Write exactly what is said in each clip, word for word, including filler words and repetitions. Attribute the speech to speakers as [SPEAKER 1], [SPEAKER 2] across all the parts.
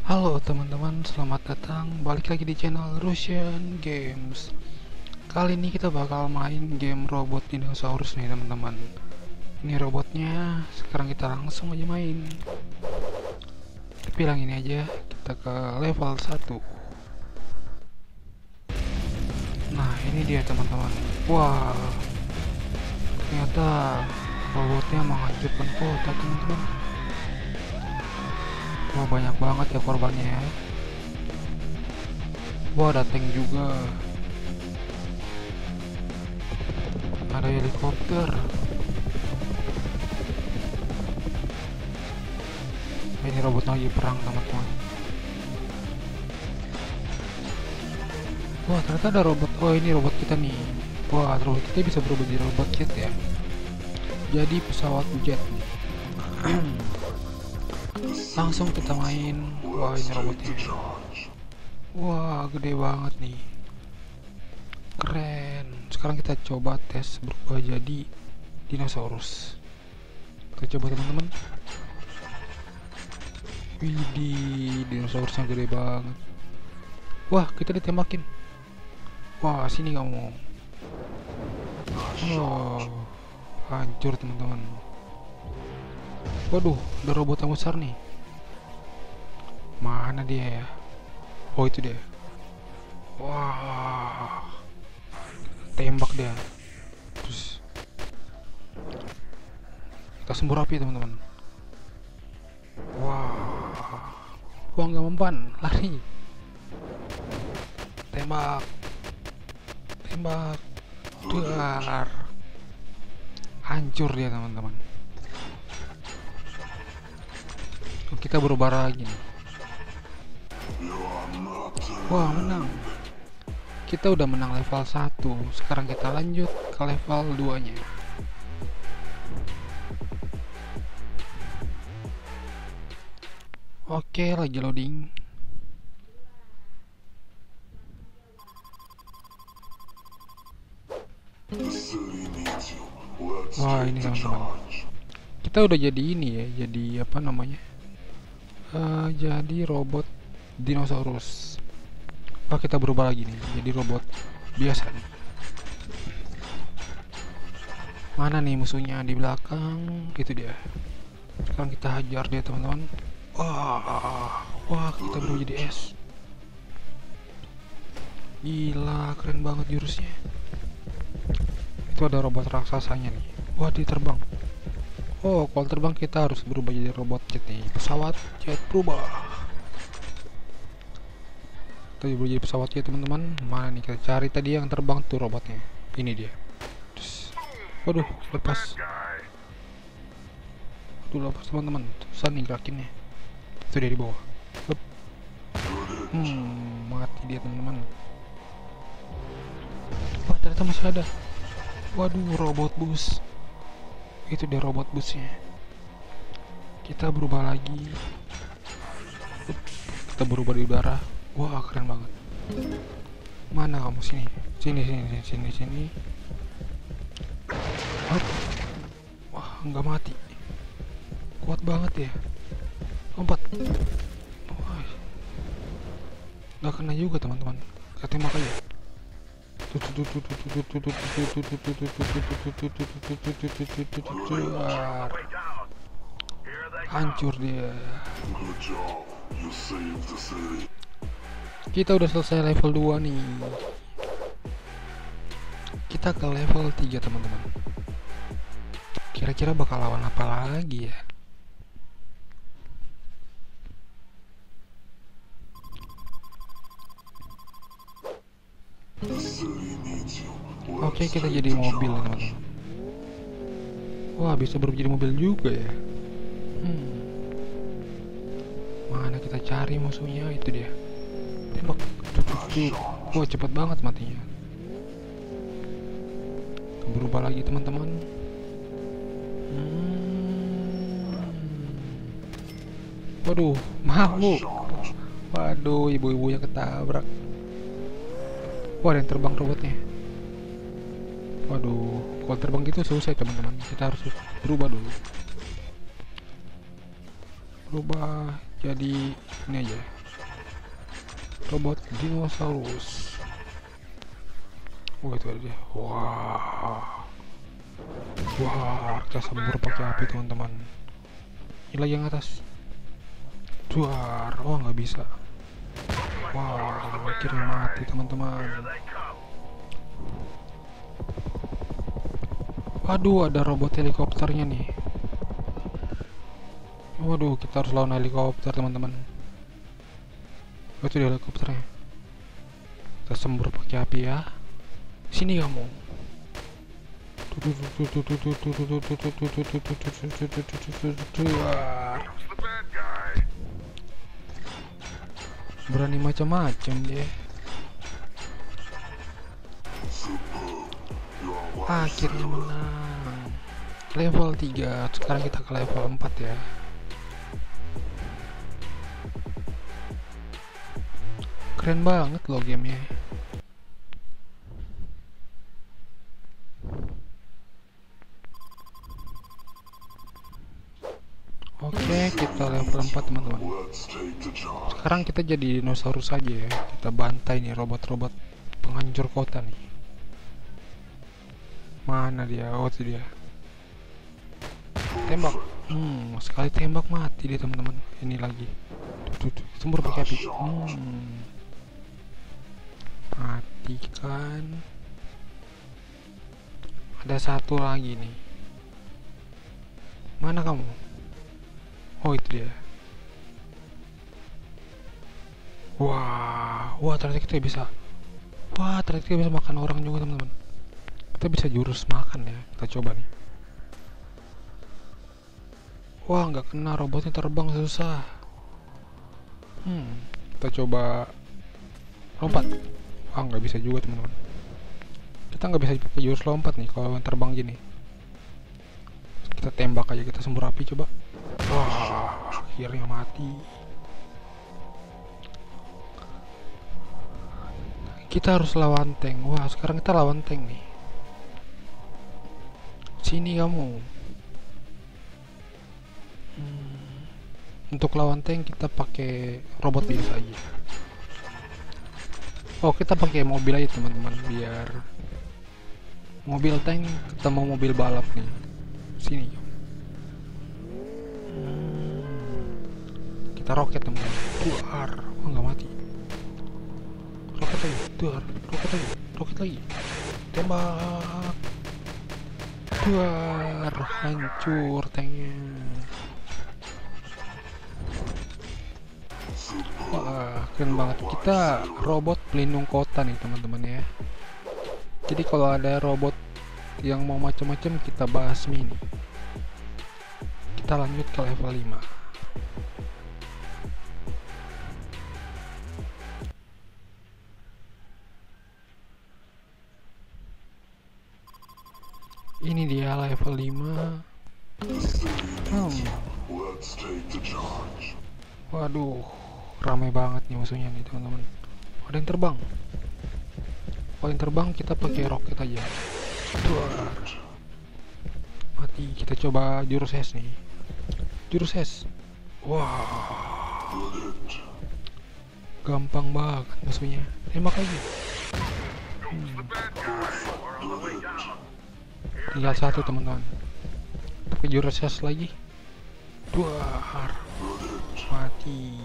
[SPEAKER 1] Halo teman-teman, selamat datang balik lagi di channel Russian Games. Kali ini kita bakal main game robot dinosaurus nih teman-teman. Ini robotnya, sekarang kita langsung aja main. Tapi yang ini aja, kita ke level satu. Nah ini dia teman-teman. Wah, ternyata robotnya menghancurkan kota teman-teman. Wah banyak banget ya korbannya ya. Wah ada tank juga. Ada helikopter. Ini robot lagi perang teman-teman. Wah ternyata ada robot. Oh ini robot kita nih. Wah robot kita bisa berubah jadi robot jet ya. Jadi pesawat jet. Langsung kita main. Wah ini robotnya. Wah gede banget nih. Keren. Sekarang kita coba tes berubah jadi dinosaurus. Kita coba teman-teman. Widih, dinosaurusnya gede banget. Wah kita ditembakin. Wah sini kamu. Oh hancur teman-teman. Waduh ada robot yang besar nih. Mana dia ya? Oh itu dia. Wah tembak dia. Terus kita sembur api teman-teman. Wah wah nggak mempan, lari. Tembak tembak dar. Hancur dia teman-teman. Kita berubah lagi nih. Wah menang. Kita udah menang level satu. Sekarang kita lanjut ke level dua nya. Oke lagi loading. Wah ini teman-teman. Kita udah jadi ini ya. Jadi apa namanya, uh, Jadi robot dinosaurus. Wah kita berubah lagi nih. Jadi robot biasa nih. Mana nih musuhnya? Di belakang. Itu dia. Sekarang kita hajar dia teman-teman. Wah, wah kita berubah jadi es. Gila, keren banget jurusnya. Itu ada robot raksasanya nih. Wah dia terbang. Oh kalau terbang kita harus berubah jadi robot jet nih. Pesawat jet berubah. Kita berubah jadi pesawat jet teman-teman. Mana nih kita cari tadi yang terbang tuh robotnya. Ini dia. Terus, waduh lepas. Tuh lepas teman-teman. Susah nih gerakinnya. Itu dia di bawah. Hup. Hmm mati dia teman-teman. Wah ternyata masih ada. Waduh robot bus. Itu dia robot busnya. Kita berubah lagi. Kita berubah di udara. Wah keren banget. Mana kamu? Sini sini sini sini sini. Hop. Wah nggak mati. Kuat banget ya. Lompat. Wah. Nggak kena juga teman-teman. Kita tembak aja. Hancur dia. Kita udah selesai level dua nih. Kita ke level tiga teman-teman. Kira-kira bakal lawan apa lagi ya? Oke kita jadi mobil teman-teman. Wah bisa berubah jadi mobil juga ya. Hmm. Mana kita cari musuhnya? Itu dia. Tembak. Wah cepet banget matinya. Berubah lagi teman-teman. Hmm. Waduh mau. Waduh ibu-ibunya ketabrak. Wah ada yang terbang robotnya. Waduh kalau terbang gitu susah teman-teman. Kita harus berubah dulu. Berubah jadi ini aja. robot dinosaurus. Oh itu dia. Wah, wah, kita sembur pakai api teman-teman. Ini lagi yang atas. Duar, oh nggak bisa. Wah, akhirnya mati teman-teman. Waduh, ada robot helikopternya nih. Waduh, kita harus lawan helikopter teman-teman. Oh, itu dia helikopternya. Kita sembur pakai api ya. Sini kamu. Berani macam-macam dia. Akhirnya menang. Level tiga. Sekarang kita ke level empat ya. Keren banget loh gamenya. Oke, kita level empat teman-teman. Sekarang kita jadi dinosaurus saja ya. Kita bantai nih robot-robot penghancur kota nih. Mana dia? Oh itu dia. Tembak. Hmm, sekali tembak mati dia teman-teman. Ini lagi. Tuh, tuh, sembur pakai api. Hmm. Matikan. Ada satu lagi nih. Mana kamu? Oh itu dia. Wah, wah ternyata kita bisa. Wah ternyata kita bisa makan orang juga teman-teman. Kita bisa jurus makan ya. Kita coba nih. Wah nggak kena, robotnya terbang susah. Hmm, kita coba lompat. Wah nggak bisa juga teman-teman. Kita nggak bisa pakai jurus lompat nih kalau terbang gini. Kita tembak aja, kita sembur api coba. Wah, akhirnya mati. Kita harus lawan tank. Wah, sekarang kita lawan tank nih. Sini kamu. Hmm. Untuk lawan tank kita pakai robot biasa aja. Oh, kita pakai mobil aja teman-teman, biar mobil tank ketemu mobil balap nih. Sini. Kita roket teman-teman. Duar, oh nggak mati. Roket lagi, duar, roket lagi, roket lagi. Tembak. Duar, hancur tanknya. Wah, keren banget. Kita robot pelindung kota nih teman-teman ya. Jadi kalau ada robot yang mau macam-macam kita basmi nih. Kita lanjut ke level lima. Ini dia level lima. Hmm. Waduh, ramai banget nih musuhnya nih teman-teman. Ada yang terbang. Kalau yang terbang kita pakai roket aja. Duar. Mati. Kita coba jurus es nih. Jurus es. Wah. Gampang banget musuhnya. Tembak aja. Hmm. Tinggal satu teman-teman. Pakai jurus es lagi. Duar. Mati.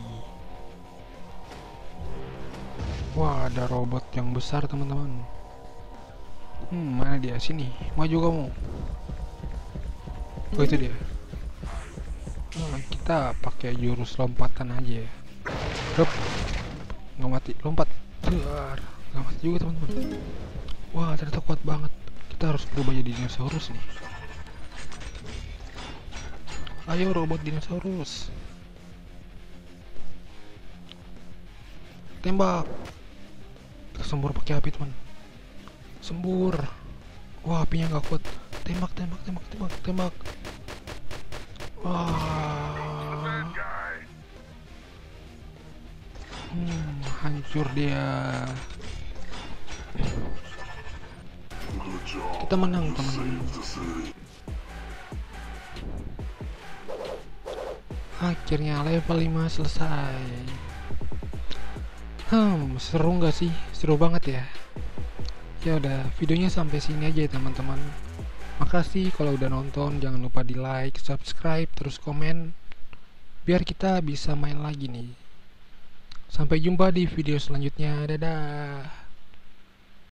[SPEAKER 1] Wah, ada robot yang besar teman-teman. Hmm, mana dia? Sini, maju kamu. Oh itu dia. Nah, kita pakai jurus lompatan aja ya. Hup. Nggak mati, lompat. Duar. Nggak mati juga teman-teman. Wah, ternyata kuat banget. Kita harus berubah jadi dinosaurus nih. Ayo robot dinosaurus. Tembak. Sembur pakai api teman. Sembur. Wah apinya nggak kuat. Tembak tembak tembak tembak tembak. Wah. Hmm, hancur dia. Kita menang teman-teman. Akhirnya level lima selesai. Hmm, seru nggak sih? Seru banget ya. Ya udah, videonya sampai sini aja ya teman-teman. Makasih kalau udah nonton, jangan lupa di like, subscribe, terus komen, biar kita bisa main lagi nih. Sampai jumpa di video selanjutnya, dadah.